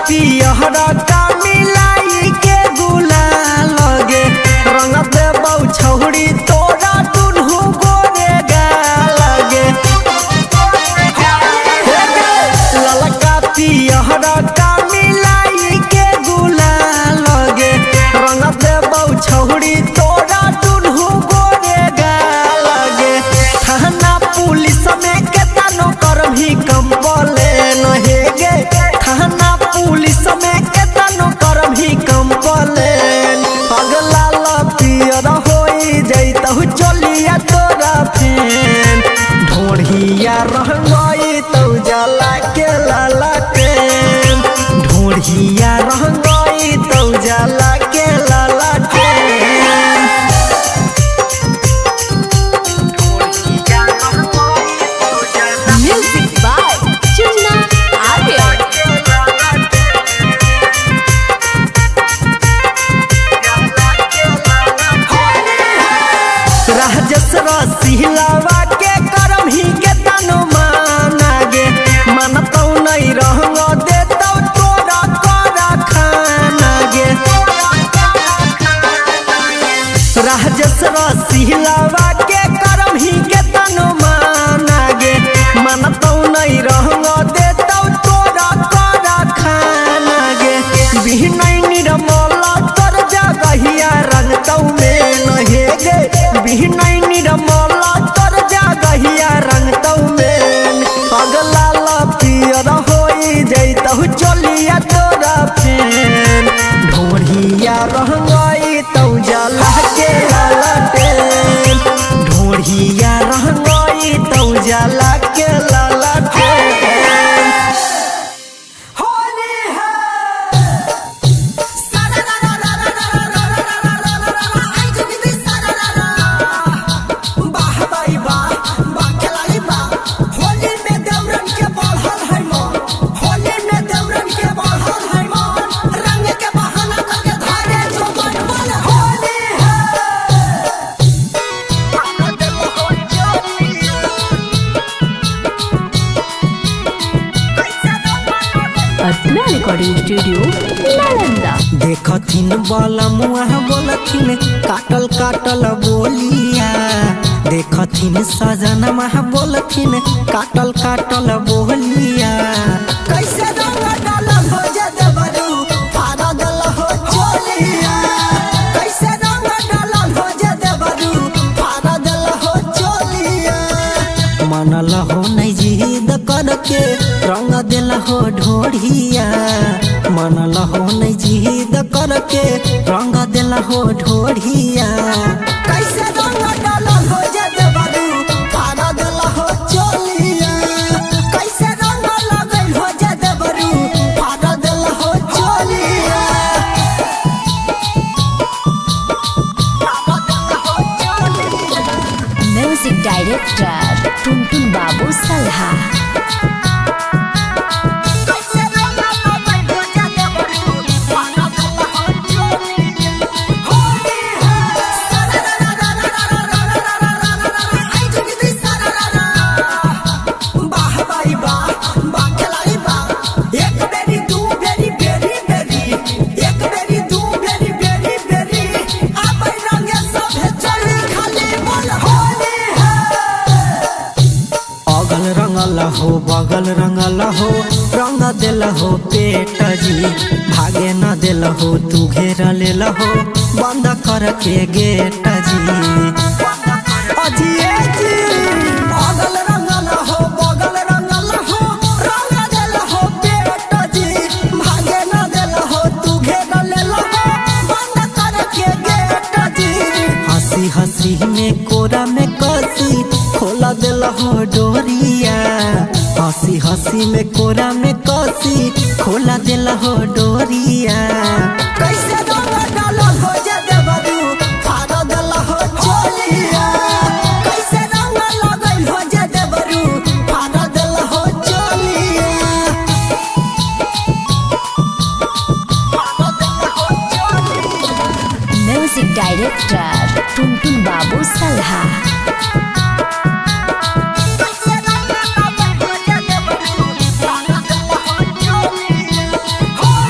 पियहरा का मिलाई के गुलाल लगे रंग देबौ छौड़ी तोरा दुनू गोरे गाल लगे ललका पियहरा का मिलाई के गुलाल लगे रंग देबौ छौड़ी तोरा दुनू गोरे गाल लगे थाना पुलिस में केतनो कर भी कम बोले नहे गे थाना पुलिस में केतनो कर भी कम बोले अगला पियर होई जैतहु चलिया तोरा फेन ढोढ़िया रहंगई तौ जला के लाला ट्रेन ढोढ़िया रहंगई तौ जला के लाला ट्रेन म्यूजिक बाय चुन्ना आर्या राजस रसिलावा के करम ही के तनो माना गे मानतौ नहीं रहंग देतौ तोरा करा खाना गे राजस रसिलावा के करम ही के तनो माना गे मानतौ नहीं रहंग देतौ तोरा करा खाना गे बिहनै निरमल तर जगहिया रंगतौ में नहे गे बिहनै निरमल तर जगहिया रंगतौ में अगला पियर होई जैतहु चलिया तोरा फेन ढोढ़िया रहंगई तौ जला के लाला ट्रेन ढोढ़िया रहंगई तौ जला के लाला ट्रेन होली है अर्चना रिकॉर्डिंग स्टूडियो नालंदा देखथिन बाला मुआ बोलथिन काटल काटल बोलिया देखथिन सजन महा बोलथिन काटल काटल बोलिया कैसे रंग डाल हो जद बरू फारा दल हो चोलिया कैसे रंग डाल हो जद बरू फारा दल हो चोलिया मनल हो नहीं जिद करके रंग दिल हो ढोढ़िया मनल हो नहीं जिद करके रंग दिल हो ढोढ़िया कैसे रंग डाल हो जद बरू फारा दिल हो चोलिया कैसे रंग लगल हो जद बरू फारा दिल हो चोलिया म्यूजिक डायरेक्टर टुनटुन बाबू सल्हा हो बगल रंगल हो रंग दिल हो पेट जी भागे न दिल हो तू घेर लेल हो बंद करके गेट जी अजिए जी बगल रंगल हो रंग दिल हो पेट जी भागे न दिल हो तू घेर लेल हो बंद करके गेट जी हंसी हंसी में कोरा में कसी खोला दिल हो डोरिया हंसी हंसी में कोरा में कसी खोला दिल हो डोरिया कैसे रंग डाल हो जद बरू फारा दिल हो चोलिया कैसे रंग लगल हो जद बरू फारा दिल हो चोलिया म्यूजिक डायरेक्टर टुनटुन बाबू सल्हा हो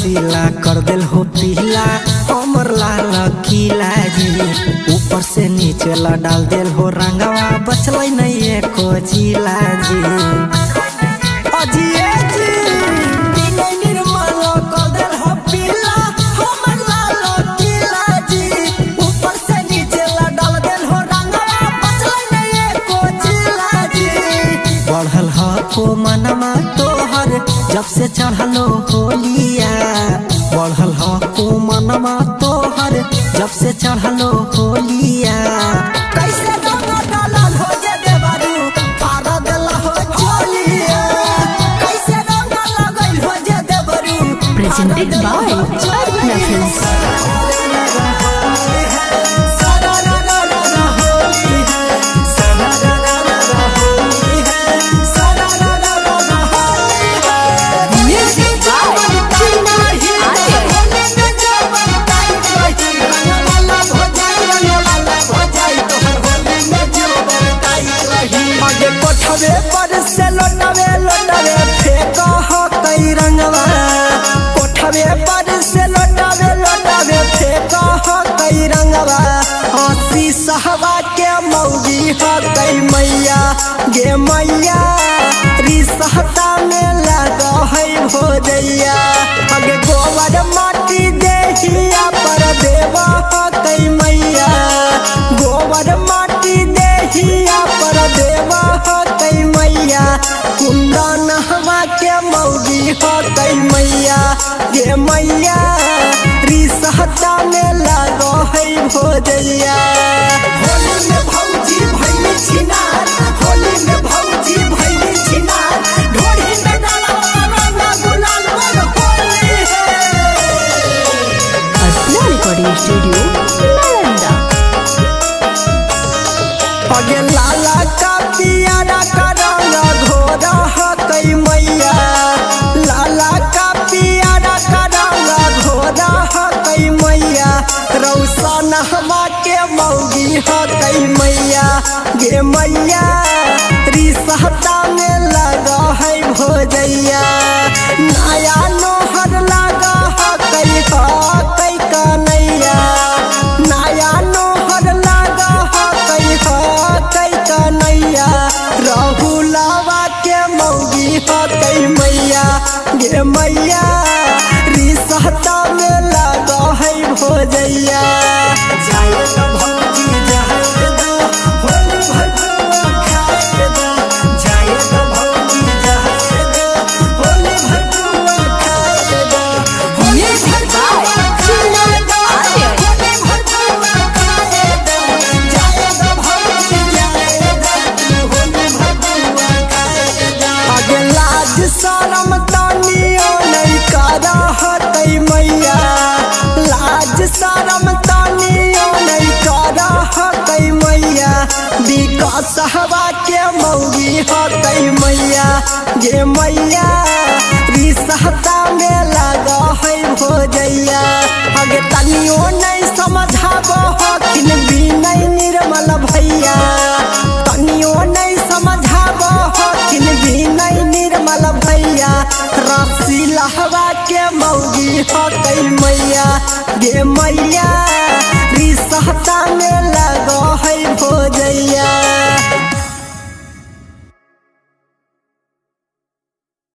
रसीला कर दिल हो पीला हमर लाल किला जी ऊपर से नीचे ला डाल दिल हो रंगवा बचल नहीं एको जिला जी अजिए जी बिना निर्मल कर दिल हो पीला हमर लाल किला जी ऊपर से नीचे ला डाल दिल हो रंगवा बचल नहीं एको जिला जी बढ़ल हो को मनमा तोहर जब से चढ़लो होलिया बढ़ल हो को मनमा तोहर जब से चढ़लो होलिया कैसे रंग डालल हो जे देवरू फाड़ देल हो चोलिया कैसे रंग लगल हो जे देवरू presented by Artna Films. कोठवे पर से लोटवे लोटवे फेंका हो कई रंगवा कोठवे पर से लोटवे लोटवे फेंका हो कई रंगवा हंसी सहवा के मौगी हो कई मैया गे मैया रिसहता में लगा है भोजैया अगे गोबर माटी देहिया पर देवा हो कई मैया गोबर माटी देहिया पर देवा हो कई मैया कुंदा नहवा के मौगी हो कई मैया ये मैया रिसहता में लगो है भोजैया होली में भौजी भैली छिनार होली में भौजी भैली छिनार ढोरी में डाला रंगा गुलाल पर होली है Artna Recording Studio, Nalanda. अगे लाला का पियारा का रंग घोरा हो कई मैया लाला का पियारा का रंग घोरा हो कई मैया रौशन हवा के मौगी हो कई मैया गे मैया रिसहता में लगा है भोजैया नया नोहर लगा हो कई कन्हैया नया नोहर लगा हो कई कन्हैया राहुलावा के मौगी हो कई मैया गे मैया रिसहता में लगा है भोजैया जाए तो भौजी जाए दो होली भटुआ खाए दो जाए तो भौजी जाए दो होली भटुआ खाए दो होली भटुआ खाए दो होली भटुआ खाए दो जाए तो भौजी जाए दो होली भटुआ खाए दो अगे लाज शरम तानियो नहीं करा हतई मैया लाज शरम तानियो नहीं करा हतई मैया विकास हवा के मौगी हतई मैया गे मैया रिसहता में लगा है भोजैया अगे तनियो नहीं समझाबो हकिन भी नहीं निर्मल भैया तनियो नहीं समझाबो हकिन भी नहीं निर्मल भैया रसी लहवा के मौगी हो कई मैया गे मैया